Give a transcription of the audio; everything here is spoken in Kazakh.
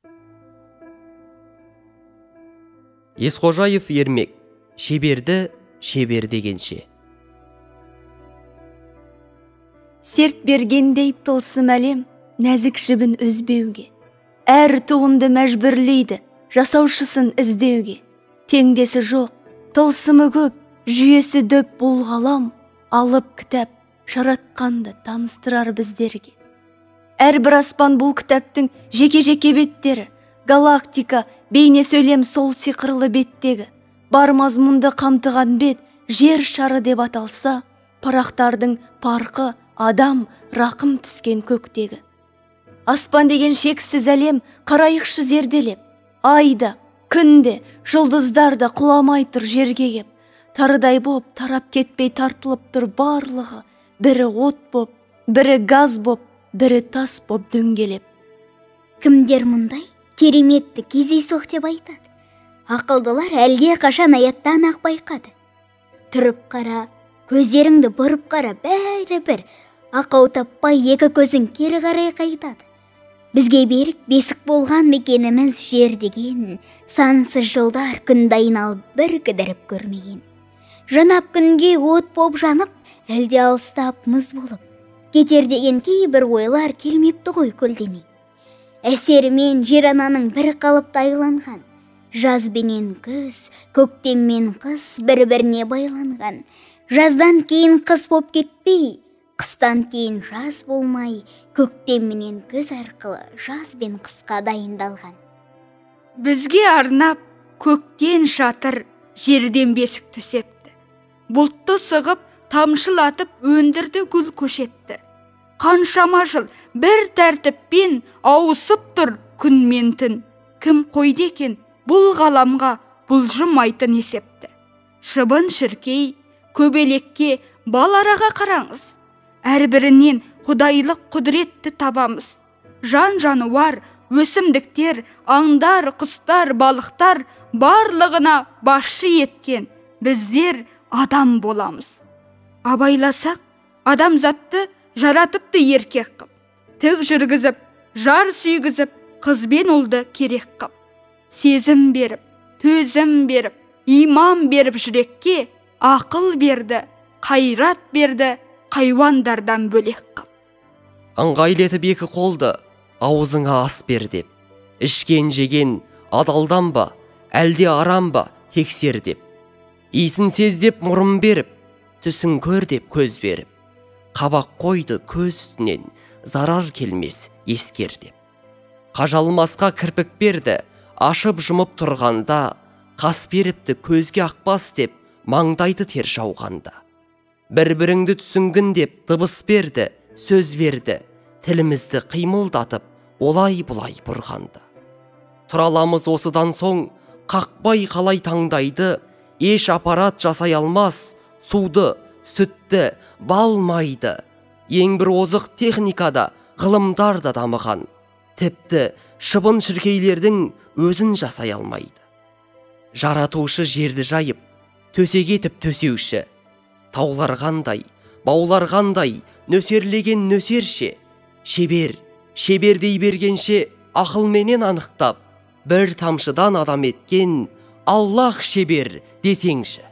Есқожаев Ермек, шеберді шебер дегенше. Серт бергендей тылсым әлем нәзік жібін үзбеуге. Әр туынды мәжбүрлейді жасаушысын іздеуге. Теңдесі жоқ, тылсымы көп, жүйесі дөп бұл ғалам, алып кітап жаратқанды таныстырар біздерге. Әрбір аспан бұл кітаптың жеке-жеке беттері, галактика бейне сөйлем сол сиқырлы беттегі. Бар мазмұнды қамтыған бет жер шары деп аталса, парақтардың парқы адам рақым түскен көктегі. Аспан деген шексіз әлем қарайықшы зерделеп, айда, күнде, жұлдыздарда құламай тұр жерге кеп. Тарыдай боп, тарап кетпей тартылып тұр барлығы, бірі от боп, бірі газ боп, бірі тас боп дөңгелеп. Кімдер мұндай кереметті кездейсоқ деп айтады. Ақылдылар әлде қашан аяттан ақ байқады. Тұрып қара, көздеріңді бұрып қара, бәрі бір. Ақау таппай екі көзің кері қарай қайтады. Бізге берік бесік болған мекеніміз жер деген, сансыз жылдар күнді айналып бір кідіріп көрмеген. Жанап күнге от боп жанып, әлде алыстап мұз болып, кетер деген кейбір ойлар келмепті ғой көлденең. Әсерімен жер ананың бір қалыпты айланған, жаз бенен күз, көктеммен қыс бір-біріне байланған. Жаздан кейін қыс боп кетпей, қыстан кейін жаз болмай, көктем менен күз арқылы жаз бен қысқа дайындалған. Бізге арнап көктен шатыр, жерден бесік төсепті. Бұлтты сығып, тамшылатып өндірді гүл көшетті. Қаншама жыл бір тәртіппен ауысып тұр күн мен түн. Кім қойды екен бұл ғаламға бұлжымайтын есепті. Шыбын шіркей, көбелекке, бал араға қараңыз. Әрбірінен құдайлық құдіретті табамыз. Жан жануар, өсімдіктер, аңдар, құстар, балықтар барлығына басшы еткен біздер адам боламыз. Абайласақ, адамзатты жаратыпты еркек қып. Тік жүргізіп, жар сүйгізіп, қыз бен ұлды керек қып. Сезім беріп, төзім беріп, иман беріп жүрекке, ақыл берді, қайрат берді, хайуандардан бөлек қып. Ыңғайлетіп екі қолды аузыңа ас бер деп, ішкен жеген адалдан ба, әлде арам ба тексер деп. Исін сездеп мұрын беріп, түсін көр деп көз беріп, қабақ қойды көз үстінен зарар келмес ескер деп. Қажалмасқа кірпік берді, ашып жұмып тұрғанда, қас беріпті көзге ақпас деп маңдайды тер жауғанда. Бір-біріңді түсінгін деп дыбыс берді, сөз берді, тілімізді қимылдатып, олай-бұлай бұрғанда. Тұраламыз осыдан соң, қақпай қалай таңдайды, еш аппарат жасай алмас, суды, сүтті, балмайды. Ең бір озық техникада, ғылымдар да дамыған. Тіпті шыбын шіркейлердің өзін жасай алмайды. Жаратушы жерді жайып, төсек етіп төсеуші. Таулар қандай, баулар қандай, нөсерлеген нөсерше. Шебердей бергенше ақылменен анықтап, бір тамшыдан адам еткен Аллах шебер десеңші.